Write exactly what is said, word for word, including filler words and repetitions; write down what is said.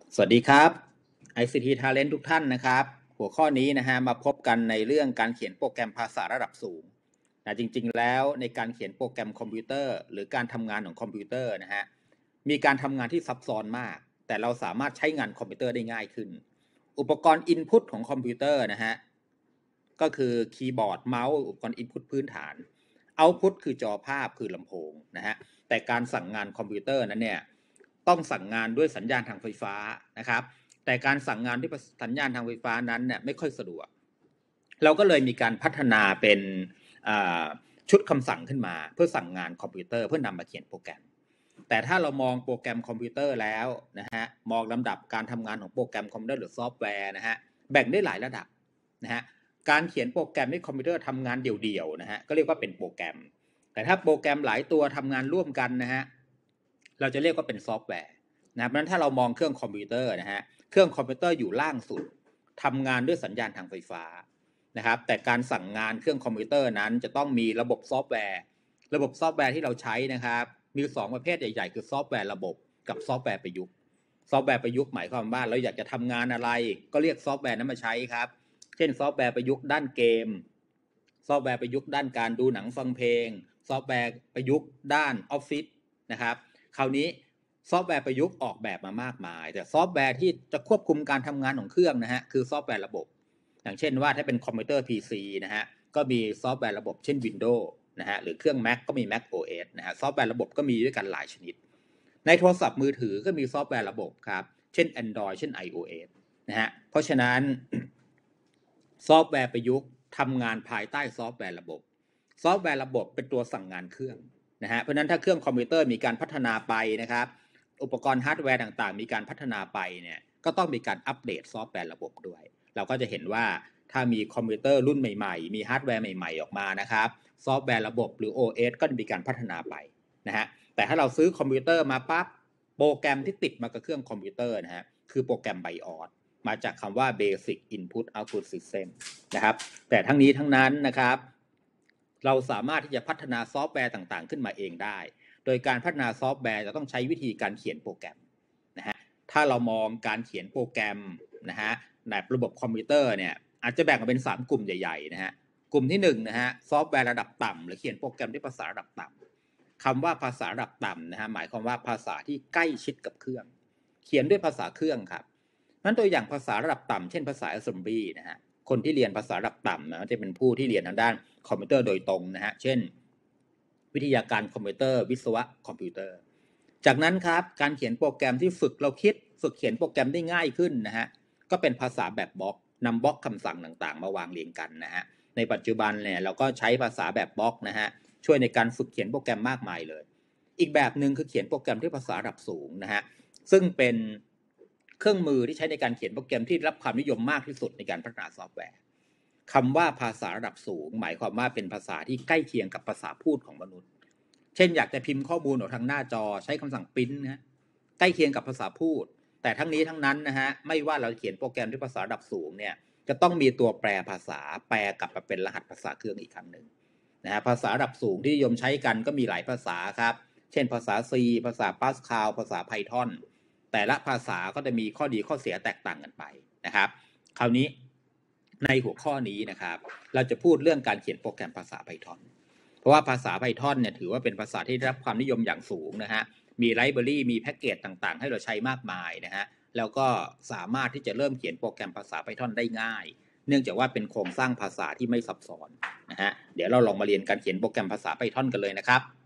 สวัสดีครับ ไอ ซี ที Talent ทุกท่านนะครับหัวข้อนี้นะฮะมาพบกันในเรื่องการเขียนโปรแกรมภาษาระดับสูงแต่จริงๆแล้วในการเขียนโปรแกรมคอมพิวเตอร์หรือการทำงานของคอมพิวเตอร์นะฮะมีการทำงานที่ซับซ้อนมากแต่เราสามารถใช้งานคอมพิวเตอร์ได้ง่ายขึ้นอุปกรณ์ Input ของคอมพิวเตอร์นะฮะก็คือคีย์บอร์ดเมาส์อุปกรณ์ Input พื้นฐาน Output คือจอภาพคือลำโพงนะฮะแต่การสั่งงานคอมพิวเตอร์นั้นเนี่ยต้องสั่งงานด้วยสัญญาณทางไฟฟ้านะครับแต่การสั่งงานด้วยสัญญาณทางไฟฟ้านั้นเนี่ยไม่ค่อยสะดวกเราก็เลยมีการพัฒนาเป็นชุดคำสั่งขึ้นมาเพื่อสั่งงานคอมพิวเตอร์เพื่อนำมาเขียนโปรแกรมแต่ถ้าเรามองโปรแกรมคอมพิวเตอร์แล้วนะฮะมองลำดับการทำงานของโปรแกรมคอมพิวเตอร์หรือซอฟต์แวร์นะฮะแบ่งได้หลายระดับนะฮะการเขียนโปรแกรมให้คอมพิวเตอร์ทำงานเดี่ยวๆนะฮะก็เรียกว่าเป็นโปรแกรมแต่ถ้าโปรแกรมหลายตัวทำงานร่วมกันนะฮะเราจะเรียกว่าเป็นซอฟต์แวร์นะเพราะฉะนั้นถ้าเรามองเครื่องคอมพิวเตอร์นะฮะเครื่องคอมพิวเตอร์อยู่ล่างสุดทำงานด้วยสัญญาณทางไฟฟ้านะครับแต่การสั่งงานเครื่องคอมพิวเตอร์นั้นจะต้องมีระบบซอฟต์แวร์ระบบซอฟต์แวร์ที่เราใช้นะครับมีสองประเภทใหญ่ๆคือซอฟต์แวร์ระบบกับซอฟต์แวร์ประยุกต์ซอฟต์แวร์ประยุกต์หมายความว่าเราอยากจะทำงานอะไรก็เรียกซอฟต์แวร์นั้นมาใช้ครับเช่นซอฟต์แวร์ประยุกต์ด้านเกมซอฟต์แวร์ประยุกต์ด้านการดูหนังฟังเพลงซอฟต์แวร์ประยุกต์ด้านออฟฟิศนะครับคราวนี้ซอฟต์แวร์ประยุกต์ออกแบบมามากมายแต่ซอฟต์แวร์ที่จะควบคุมการทำงานของเครื่องนะฮะคือซอฟต์แวร์ระบบอย่างเช่นว่าถ้าเป็นคอมพิวเตอร์ พี ซี นะฮะก็มีซอฟต์แวร์ระบบเช่น Windows นะฮะหรือเครื่อง Mac ก็มี Mac โอ เอส นะฮะซอฟต์แวร์ระบบก็มีด้วยกันหลายชนิดในโทรศัพท์มือถือก็มีซอฟต์แวร์ระบบครับเช่น Android เช่น iOS นะฮะเพราะฉะนั้นซอฟต์แวร์ประยุกต์ทำงานภายใต้ซอฟต์แวร์ระบบซอฟต์แวร์ระบบเป็นตัวสั่งงานเครื่องนะฮะเพราะฉะนั้นถ้าเครื่องคอมพิวเตอร์มีการพัฒนาไปนะครับอุปกรณ์ฮาร์ดแวร์ต่างๆมีการพัฒนาไปเนี่ยก็ต้องมีการอัปเดตซอฟต์แวร์ระบบด้วยเราก็จะเห็นว่าถ้ามีคอมพิวเตอร์รุ่นใหม่ๆมีฮาร์ดแวร์ใหม่ๆออกมานะครับซอฟต์แวร์ระบบหรือ โอ เอส ก็จะมีการพัฒนาไปนะฮะแต่ถ้าเราซื้อคอมพิวเตอร์มาปั๊บโปรแกรมที่ติดมากับเครื่องคอมพิวเตอร์นะฮะคือโปรแกรม BIOS มาจากคำว่า Basic Input Output System นะครับแต่ทั้งนี้ทั้งนั้นนะครับเราสามารถที่จะพัฒนาซอฟต์แวร์ต่างๆขึ้นมาเองได้โดยการพัฒนาซอฟต์แวร์จะต้องใช้วิธีการเขียนโปรแกรมนะฮะถ้าเรามองการเขียนโปรแกรมนะฮะในระบบคอมพิวเตอร์เนี่ยอาจจะแบ่งออกเป็นสามกลุ่มใหญ่ๆนะฮะกลุ่มที่หนึ่งนะฮะซอฟต์แวร์ระดับต่ำหรือเขียนโปรแกรมด้วยภาษาระดับต่ำคำว่าภาษาระดับต่ำนะฮะหมายความว่าภาษาที่ใกล้ชิดกับเครื่องเขียนด้วยภาษาเครื่องครับนั้นตัวอย่างภาษาระดับต่ำเช่นภาษา Assembly นะฮะคนที่เรียนภาษาระดับต่ำนะจะเป็นผู้ที่เรียนทางด้านคอมพิวเตอร์โดยตรงนะฮะเช่นวิทยาการคอมพิวเตอร์วิศวะคอมพิวเตอร์จากนั้นครับการเขียนโปรแกรมที่ฝึกเราคิดฝึกเขียนโปรแกรมได้ง่ายขึ้นนะฮะก็เป็นภาษาแบบบล็อกนำบล็อกคำสั่งต่างๆมาวางเรียงกันนะฮะในปัจจุบันเนี่ยเราก็ใช้ภาษาแบบบล็อกนะฮะช่วยในการฝึกเขียนโปรแกรมมากมายเลยอีกแบบหนึ่งคือเขียนโปรแกรมที่ภาษาระดับสูงนะฮะซึ่งเป็นเครื่องมือที่ใช้ในการเขียนโปรแกรมที่รับความนิยมมากที่สุดในการพัฒนาซอฟต์แวร์คำว่าภาษาระดับสูงหมายความว่าเป็นภาษาที่ใกล้เคียงกับภาษาพูดของมนุษย์เช่นอยากจะพิมพ์ข้อมูลออกทางหน้าจอใช้คำสั่ง print นะใกล้เคียงกับภาษาพูดแต่ทั้งนี้ทั้งนั้นนะฮะไม่ว่าเราเขียนโปรแกรมด้วยภาษาระดับสูงเนี่ยจะต้องมีตัวแปลภาษาแปลกลับมาเป็นรหัสภาษาเครื่องอีกครั้งหนึ่งนะฮะภาษาระดับสูงที่นิยมใช้กันก็มีหลายภาษาครับเช่นภาษา C ภาษา Pascal ภาษา Python แต่ละภาษาก็จะมีข้อดีข้อเสียแตกต่างกันไปนะครับคราวนี้ในหัวข้อนี้นะครับเราจะพูดเรื่องการเขียนโปรแกรมภาษา Python เพราะว่าภาษา Python เนี่ยถือว่าเป็นภาษาที่ได้รับความนิยมอย่างสูงนะฮะมีไลบรารีมีแพ็กเกจต่างๆให้เราใช้มากมายนะฮะแล้วก็สามารถที่จะเริ่มเขียนโปรแกรมภาษา Python ได้ง่ายเนื่องจากว่าเป็นโครงสร้างภาษาที่ไม่ซับซ้อนนะฮะเดี๋ยวเราลองมาเรียนการเขียนโปรแกรมภาษา Python กันเลยนะครับ